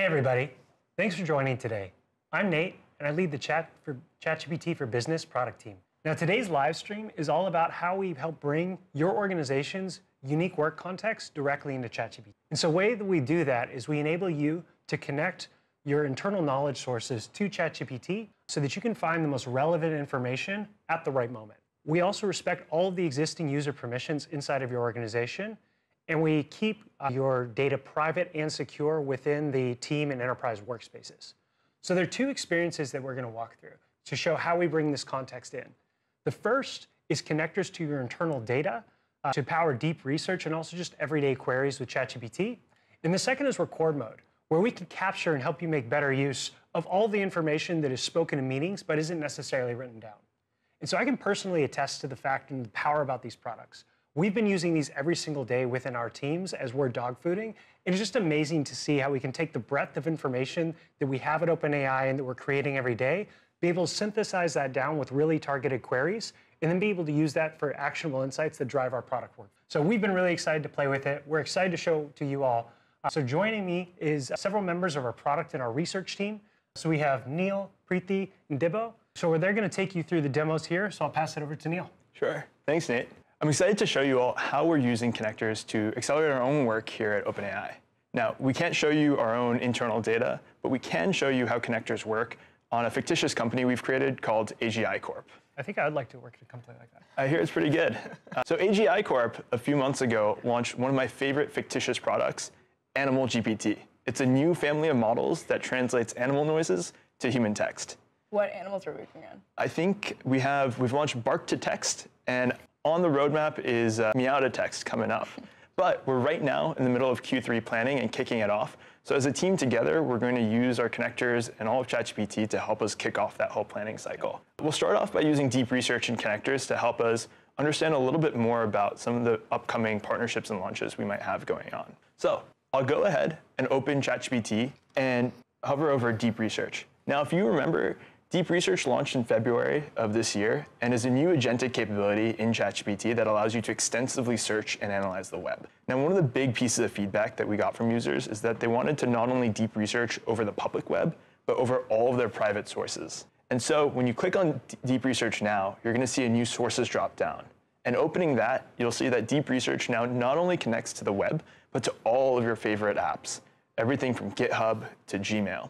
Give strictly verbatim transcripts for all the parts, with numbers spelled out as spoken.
Hey everybody, thanks for joining today. I'm Nate, and I lead the Chat for ChatGPT for Business product team. Now today's live stream is all about how we help bring your organization's unique work context directly into ChatGPT. And so the way that we do that is we enable you to connect your internal knowledge sources to ChatGPT so that you can find the most relevant information at the right moment. We also respect all of the existing user permissions inside of your organization, and we keep uh, your data private and secure within the team and enterprise workspaces. So there are two experiences that we're going to walk through to show how we bring this context in. The first is connectors to your internal data uh, to power deep research and also just everyday queries with ChatGPT. And the second is record mode, where we can capture and help you make better use of all the information that is spoken in meetings but isn't necessarily written down. And so I can personally attest to the fact and the power about these products. We've been using these every single day within our teams as we're dogfooding. It's just amazing to see how we can take the breadth of information that we have at OpenAI and that we're creating every day, be able to synthesize that down with really targeted queries, and then be able to use that for actionable insights that drive our product work. So we've been really excited to play with it. We're excited to show to you all. Uh, so joining me is several members of our product and our research team. So we have Neil, Preeti, and Dibbo. So they're going to take you through the demos here. So I'll pass it over to Neil. Sure. Thanks, Nate. I'm excited to show you all how we're using connectors to accelerate our own work here at OpenAI. Now, we can't show you our own internal data, but we can show you how connectors work on a fictitious company we've created called A G I Corp. I think I would like to work at a company like that. I hear it's pretty good. uh, so A G I Corp, a few months ago, launched one of my favorite fictitious products, Animal G P T. It's a new family of models that translates animal noises to human text. What animals are we working on? I think we have, we've launched Bark to Text, and on the roadmap is uh, Meow to Text coming up. But we're right now in the middle of Q three planning and kicking it off. So as a team together, we're going to use our connectors and all of ChatGPT to help us kick off that whole planning cycle. We'll start off by using deep research and connectors to help us understand a little bit more about some of the upcoming partnerships and launches we might have going on. So I'll go ahead and open ChatGPT and hover over deep research. Now, if you remember, Deep Research launched in February of this year and is a new agentic capability in ChatGPT that allows you to extensively search and analyze the web. Now, one of the big pieces of feedback that we got from users is that they wanted to not only deep research over the public web, but over all of their private sources. And so when you click on D- Deep Research now, you're going to see a new sources drop down. And opening that, you'll see that Deep Research now not only connects to the web, but to all of your favorite apps, everything from GitHub to Gmail.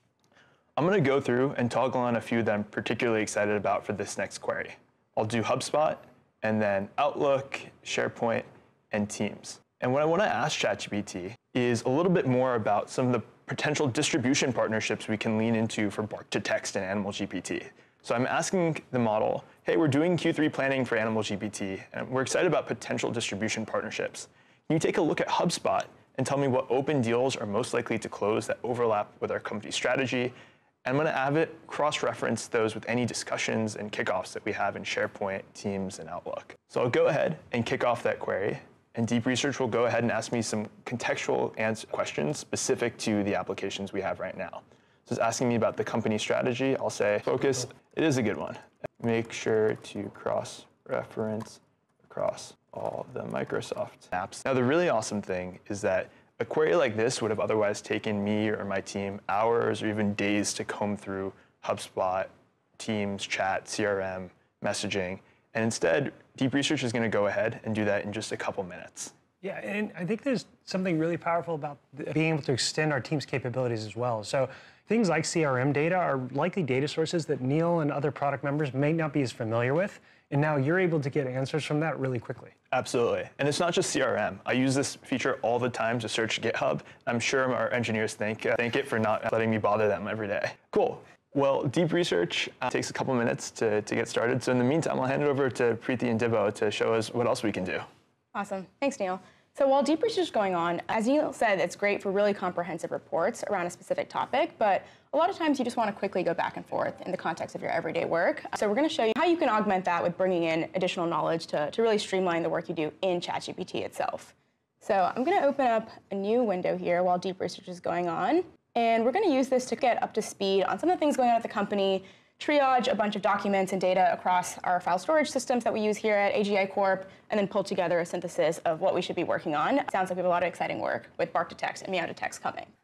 I'm going to go through and toggle on a few that I'm particularly excited about for this next query. I'll do HubSpot, and then Outlook, SharePoint, and Teams. And what I want to ask ChatGPT is a little bit more about some of the potential distribution partnerships we can lean into for Bark to Text and Animal G P T. So I'm asking the model, hey, we're doing Q three planning for Animal G P T, and we're excited about potential distribution partnerships. Can you take a look at HubSpot and tell me what open deals are most likely to close that overlap with our company strategy? I'm going to have it cross-reference those with any discussions and kickoffs that we have in SharePoint, Teams, and Outlook. So I'll go ahead and kick off that query, and Deep Research will go ahead and ask me some contextual answer questions specific to the applications we have right now. So it's asking me about the company strategy. I'll say, focus, it is a good one. Make sure to cross-reference across all the Microsoft apps. Now, the really awesome thing is that a query like this would have otherwise taken me or my team hours or even days to comb through HubSpot, Teams, chat, C R M, messaging. And instead, Deep Research is going to go ahead and do that in just a couple minutes. Yeah, and I think there's something really powerful about being able to extend our team's capabilities as well. So things like C R M data are likely data sources that Neil and other product members may not be as familiar with. And now you're able to get answers from that really quickly. Absolutely. And it's not just C R M. I use this feature all the time to search GitHub. I'm sure our engineers thank, uh, thank it for not letting me bother them every day. Cool. Well, Deep Research uh, takes a couple minutes to, to get started. So in the meantime, I'll hand it over to Preeti and Dibbo to show us what else we can do. Awesome. Thanks, Neil. So while deep research is going on, as Neil said, it's great for really comprehensive reports around a specific topic, but a lot of times you just want to quickly go back and forth in the context of your everyday work. So we're going to show you how you can augment that with bringing in additional knowledge to, to really streamline the work you do in ChatGPT itself. So I'm going to open up a new window here while deep research is going on, and we're going to use this to get up to speed on some of the things going on at the company, triage a bunch of documents and data across our file storage systems that we use here at A G I Corp, and then pull together a synthesis of what we should be working on. It sounds like we have a lot of exciting work with Bark to Text and Meow to Text coming.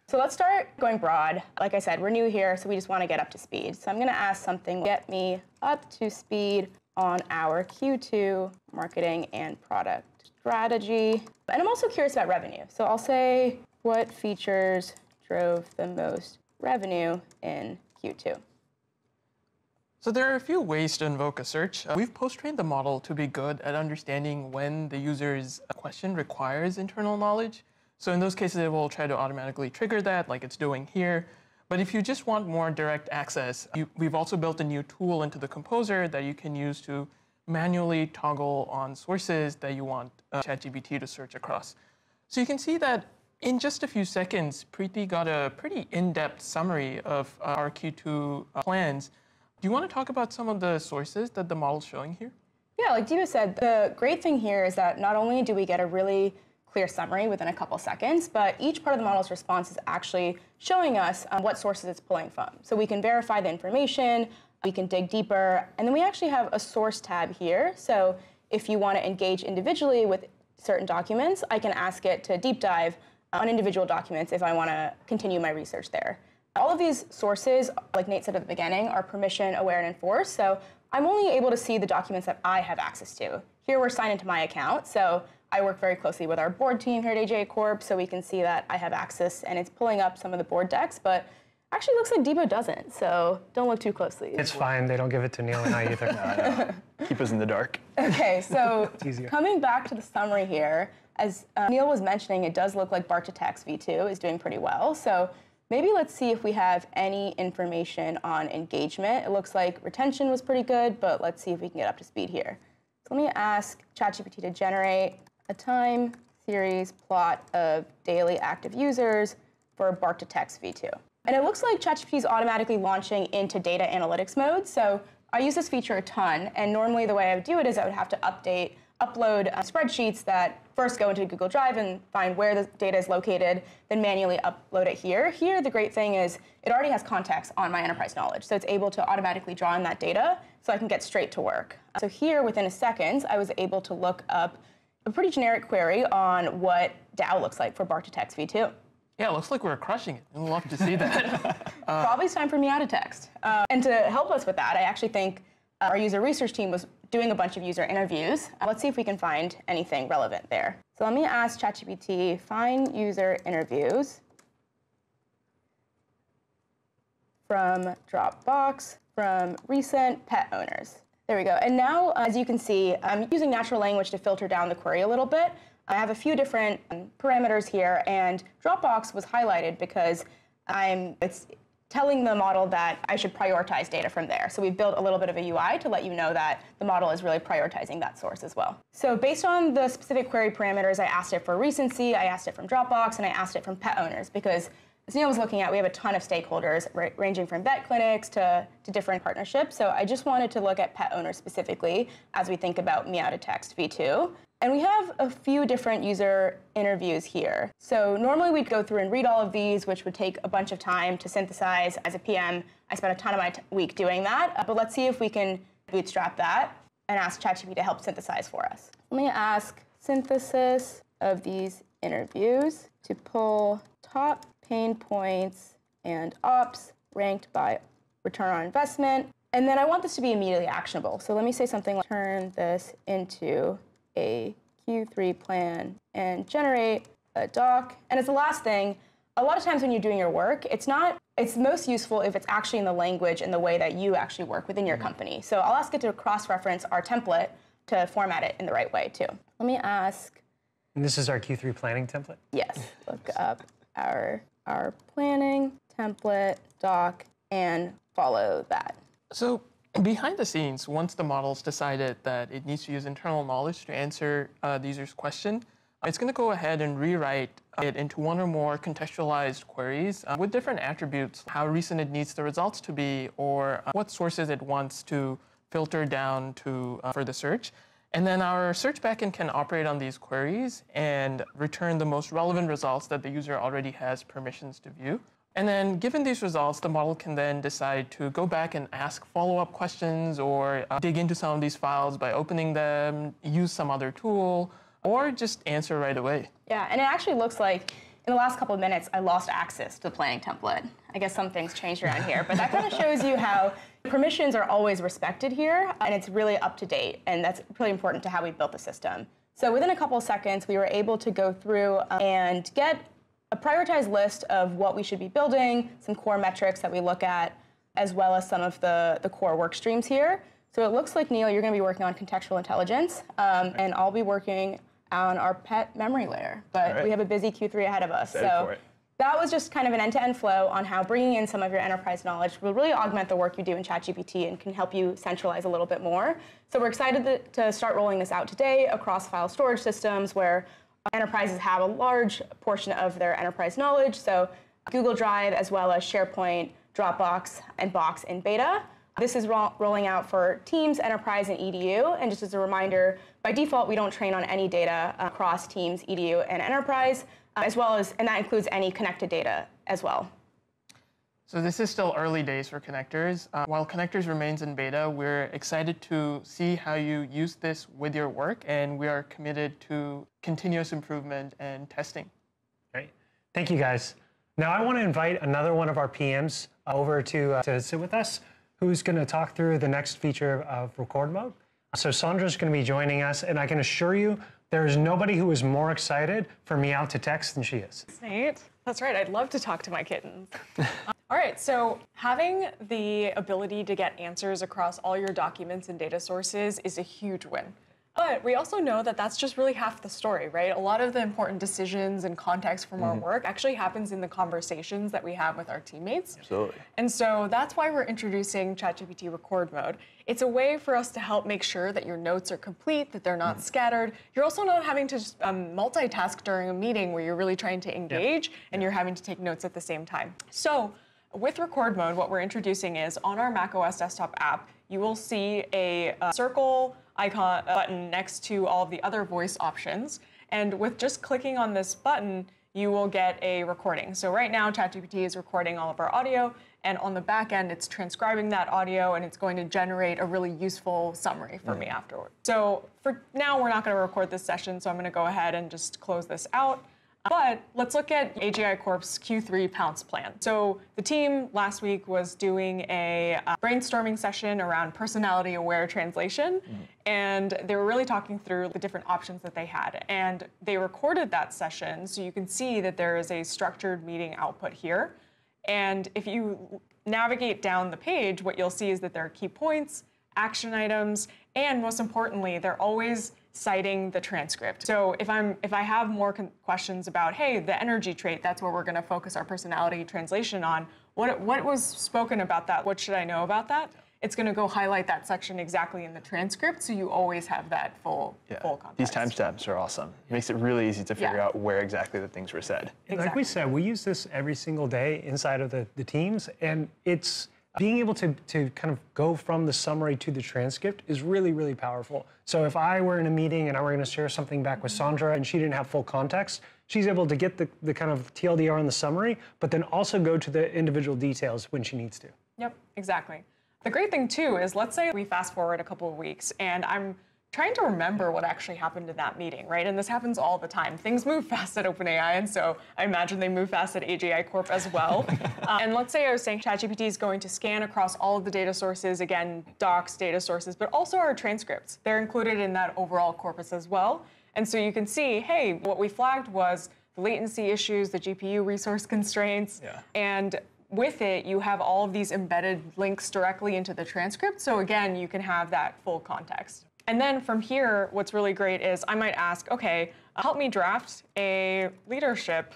So let's start going broad. Like I said, we're new here, so we just want to get up to speed. So I'm going to ask something, get me up to speed on our Q two marketing and product strategy. And I'm also curious about revenue. So I'll say, what features drove the most revenue in Q two? So there are a few ways to invoke a search. Uh, we've post-trained the model to be good at understanding when the user's question requires internal knowledge. So in those cases, it will try to automatically trigger that, like it's doing here. But if you just want more direct access, you, we've also built a new tool into the composer that you can use to manually toggle on sources that you want uh, ChatGPT to search across. So you can see that in just a few seconds, Preeti got a pretty in-depth summary of uh, our Q two uh, plans. Do you want to talk about some of the sources that the model's showing here? Yeah, like Deepa said, the great thing here is that not only do we get a really clear summary within a couple seconds, but each part of the model's response is actually showing us um, what sources it's pulling from. So we can verify the information, we can dig deeper, and then we actually have a source tab here. So if you want to engage individually with certain documents, I can ask it to deep dive on individual documents if I want to continue my research there. All of these sources, like Nate said at the beginning, are permission aware and enforced. So I'm only able to see the documents that I have access to. Here we're signed into my account. So I work very closely with our board team here at A G I Corp. So we can see that I have access and it's pulling up some of the board decks. But actually looks like Deepa doesn't. So don't look too closely. It's fine. They don't give it to Neil and I either. no, no. Keep us in the dark. OK, so coming back to the summary here, as uh, Neil was mentioning, it does look like Bark to Text v two is doing pretty well. So maybe let's see if we have any information on engagement. It looks like retention was pretty good, but let's see if we can get up to speed here. So let me ask ChatGPT to generate a time series plot of daily active users for Bark to Text v two. And it looks like ChatGPT is automatically launching into data analytics mode. So I use this feature a ton, and normally the way I would do it is I would have to update upload uh, spreadsheets that first go into Google Drive and find where the data is located, then manually upload it here. Here, the great thing is it already has context on my enterprise knowledge, so it's able to automatically draw in that data so I can get straight to work. So here, within a second, I was able to look up a pretty generic query on what D A O looks like for Bark to Text v two. Yeah, it looks like we're crushing it. I'd love to see that. uh, Probably it's time for me out of text. Uh, and to help us with that, I actually think uh, our user research team was doing a bunch of user interviews. Uh, let's see if we can find anything relevant there. So let me ask ChatGPT, find user interviews from Dropbox, from recent pet owners. There we go. And now, as you can see, I'm using natural language to filter down the query a little bit. I have a few different um, parameters here, and Dropbox was highlighted because I'm, it's telling the model that I should prioritize data from there. So we've built a little bit of a U I to let you know that the model is really prioritizing that source as well. So based on the specific query parameters, I asked it for recency, I asked it from Dropbox, and I asked it from pet owners because, as Neil was looking at, we have a ton of stakeholders ra ranging from vet clinics to, to different partnerships. So I just wanted to look at pet owners specifically as we think about Meow to Text v two. And we have a few different user interviews here. So normally we'd go through and read all of these, which would take a bunch of time to synthesize. As a P M, I spent a ton of my t week doing that. Uh, but let's see if we can bootstrap that and ask ChatGPT to help synthesize for us. Let me ask synthesis of these interviews to pull top pain points and ops ranked by return on investment. And then I want this to be immediately actionable. So let me say something like, turn this into a Q three plan and generate a doc. And as the last thing, a lot of times when you're doing your work, it's not, it's most useful if it's actually in the language and the way that you actually work within your company. So I'll ask it to cross-reference our template to format it in the right way too. Let me ask. And this is our Q three planning template? Yes, look up our, our planning template doc and follow that. So behind the scenes, once the model's decided that it needs to use internal knowledge to answer uh, the user's question, it's going to go ahead and rewrite it into one or more contextualized queries uh, with different attributes, how recent it needs the results to be, or uh, what sources it wants to filter down to uh, for the search. And then our search backend can operate on these queries and return the most relevant results that the user already has permissions to view. And then given these results, the model can then decide to go back and ask follow-up questions or uh, dig into some of these files by opening them, use some other tool, or just answer right away. Yeah, and it actually looks like in the last couple of minutes, I lost access to the planning template. I guess some things changed around here, but that kind of shows you how permissions are always respected here, and it's really up to date, and that's really important to how we built the system. So within a couple of seconds, we were able to go through and get a prioritized list of what we should be building, some core metrics that we look at, as well as some of the, the core work streams here. So it looks like, Neil, you're going to be working on contextual intelligence, um, and I'll be working on our pet memory layer. But right. we have a busy Q three ahead of us. Excited so for it. That was just kind of an end-to-end flow on how bringing in some of your enterprise knowledge will really augment the work you do in ChatGPT and can help you centralize a little bit more. So we're excited to, to start rolling this out today across file storage systems where enterprises have a large portion of their enterprise knowledge. So Google Drive, as well as SharePoint, Dropbox, and Box in beta. This is ro rolling out for Teams, Enterprise, and E D U. And just as a reminder, by default, we don't train on any data across Teams, E D U, and Enterprise, uh, as well as, and that includes any connected data as well. So this is still early days for connectors. Uh, while connectors remains in beta, we're excited to see how you use this with your work, and we are committed to continuous improvement and testing. Great. Thank you, guys. Now I want to invite another one of our P Ms over to, uh, to sit with us, who's going to talk through the next feature of record mode. So Sandra's going to be joining us, and I can assure you there is nobody who is more excited for Meow to Text than she is. Nate, that's right. I'd love to talk to my kittens. All right, so having the ability to get answers across all your documents and data sources is a huge win. But we also know that that's just really half the story, right? A lot of the important decisions and context from mm-hmm. our work actually happens in the conversations that we have with our teammates. Absolutely. And so that's why we're introducing ChatGPT Record Mode. It's a way for us to help make sure that your notes are complete, that they're not mm-hmm. scattered. You're also not having to just um, multitask during a meeting where you're really trying to engage yep. and yep. you're having to take notes at the same time. So with Record Mode, what we're introducing is on our macOS desktop app, you will see a, a circle icon button next to all of the other voice options. And with just clicking on this button, you will get a recording. So right now, ChatGPT is recording all of our audio, and on the back end, it's transcribing that audio, and it's going to generate a really useful summary for mm. me afterward. So for now, we're not going to record this session, so I'm going to go ahead and just close this out. But let's look at A G I Corp's Q three Pounce plan. So the team last week was doing a uh, brainstorming session around personality-aware translation, mm. and they were really talking through the different options that they had. And they recorded that session, so you can see that there is a structured meeting output here. And if you navigate down the page, what you'll see is that there are key points, action items, and most importantly, they're always citing the transcript. So if I'm if I have more questions about, hey, the energy trait, that's where we're going to focus our personality translation on. What what was spoken about that? What should I know about that? It's going to go highlight that section exactly in the transcript, so you always have that full yeah. full context. These timestamps are awesome. It makes it really easy to figure yeah. out where exactly the things were said. Exactly. Like we said, we use this every single day inside of the, the teams, and it's being able to, to kind of go from the summary to the transcript is really, really powerful. So if I were in a meeting and I were going to share something back with Sandra and she didn't have full context, she's able to get the, the kind of T L D R on the summary, but then also go to the individual details when she needs to. Yep, exactly. The great thing too is, let's say we fast forward a couple of weeks and I'm trying to remember what actually happened in that meeting, right? And this happens all the time. Things move fast at OpenAI, and so I imagine they move fast at A G I Corp as well. uh, and let's say I was saying ChatGPT is going to scan across all of the data sources, again, docs, data sources, but also our transcripts. They're included in that overall corpus as well. And so you can see, hey, what we flagged was the latency issues, the G P U resource constraints, yeah. and with it, you have all of these embedded links directly into the transcript. So again, you can have that full context. And then from here, what's really great is I might ask, okay, help me draft a leadership,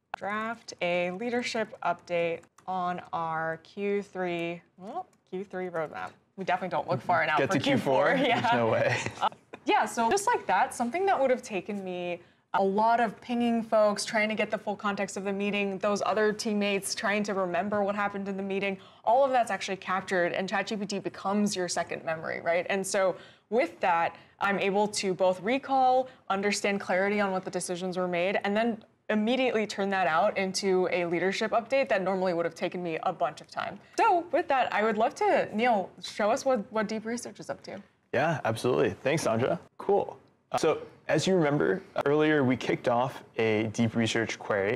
draft a leadership update on our Q three, well, Q three roadmap. We definitely don't look far enough Get for to Q four? Q four. Yeah. There's no way. uh, yeah, so just like that, something that would have taken me a lot of pinging folks, trying to get the full context of the meeting, those other teammates trying to remember what happened in the meeting, all of that's actually captured, and ChatGPT becomes your second memory, right? And so with that, I'm able to both recall, understand clarity on what the decisions were made, and then immediately turn that out into a leadership update that normally would have taken me a bunch of time. So with that, I would love to, Neil, show us what, what Deep Research is up to. Yeah, absolutely. Thanks, Sandra. Cool. Uh, so as you remember, earlier we kicked off a deep research query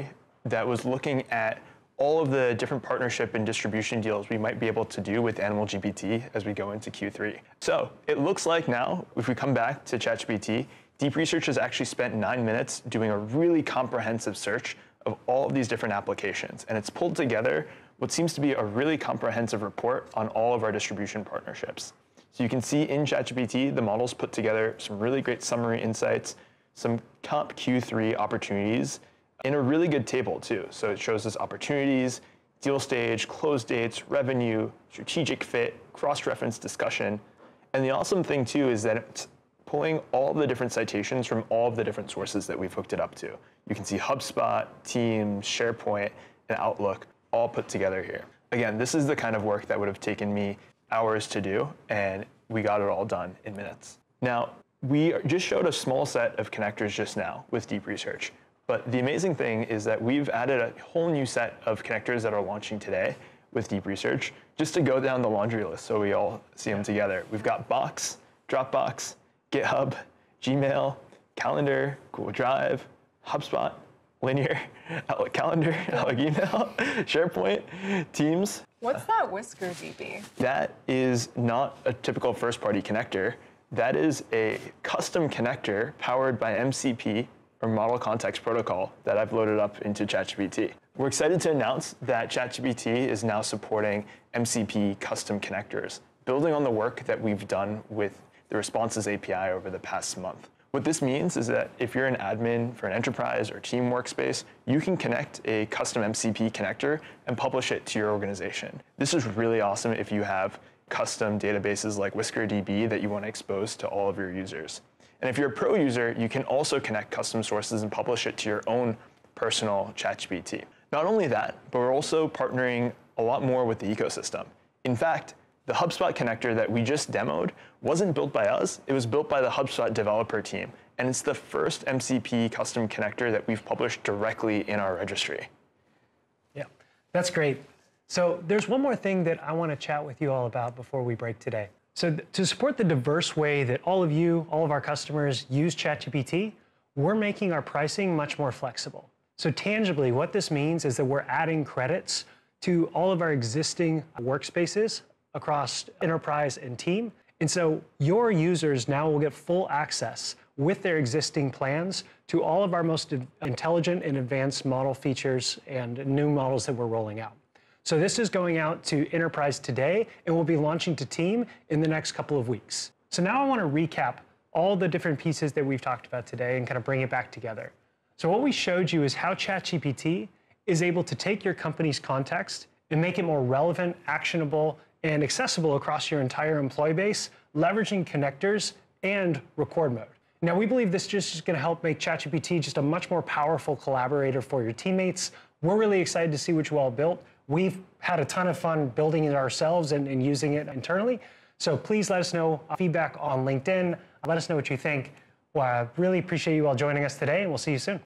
that was looking at all of the different partnership and distribution deals we might be able to do with Animal G P T as we go into Q three. So it looks like now, if we come back to ChatGPT, Deep Research has actually spent nine minutes doing a really comprehensive search of all of these different applications. And it's pulled together what seems to be a really comprehensive report on all of our distribution partnerships. So you can see in ChatGPT, the model's put together some really great summary insights, some top Q three opportunities, in a really good table too. So it shows us opportunities, deal stage, close dates, revenue, strategic fit, cross-reference discussion. And the awesome thing too is that it's pulling all the different citations from all of the different sources that we've hooked it up to. You can see HubSpot, Teams, SharePoint, and Outlook all put together here. Again, this is the kind of work that would have taken me hours to do, and we got it all done in minutes. Now, we just showed a small set of connectors just now with Deep Research. But the amazing thing is that we've added a whole new set of connectors that are launching today with Deep Research, just to go down the laundry list so we all see them together. We've got Box, Dropbox, GitHub, Gmail, Calendar, Google Drive, HubSpot, Linear, Outlook Calendar, Outlook Email, SharePoint, Teams. What's that Whisker D B? That is not a typical first-party connector. That is a custom connector powered by M C P, or Model Context Protocol, that I've loaded up into ChatGPT. We're excited to announce that ChatGPT is now supporting M C P custom connectors, building on the work that we've done with the Responses A P I over the past month. What this means is that if you're an admin for an enterprise or team workspace, you can connect a custom M C P connector and publish it to your organization. This is really awesome if you have custom databases like Whisker D B that you want to expose to all of your users. And if you're a pro user, you can also connect custom sources and publish it to your own personal ChatGPT. Not only that, but we're also partnering a lot more with the ecosystem. In fact, the HubSpot connector that we just demoed wasn't built by us, it was built by the HubSpot developer team. And it's the first M C P custom connector that we've published directly in our registry. Yeah, that's great. So there's one more thing that I want to chat with you all about before we break today. So th- to support the diverse way that all of you, all of our customers use ChatGPT, we're making our pricing much more flexible. So tangibly, what this means is that we're adding credits to all of our existing workspaces across enterprise and team. And so your users now will get full access with their existing plans to all of our most intelligent and advanced model features and new models that we're rolling out. So this is going out to enterprise today and will be launching to team in the next couple of weeks. So now I want to recap all the different pieces that we've talked about today and kind of bring it back together. So what we showed you is how ChatGPT is able to take your company's context and make it more relevant, actionable, and accessible across your entire employee base, leveraging connectors and record mode. Now, we believe this just is going to help make ChatGPT just a much more powerful collaborator for your teammates. We're really excited to see what you all built. We've had a ton of fun building it ourselves and, and using it internally. So please let us know uh, feedback on LinkedIn. Let us know what you think. Well, I really appreciate you all joining us today, and we'll see you soon.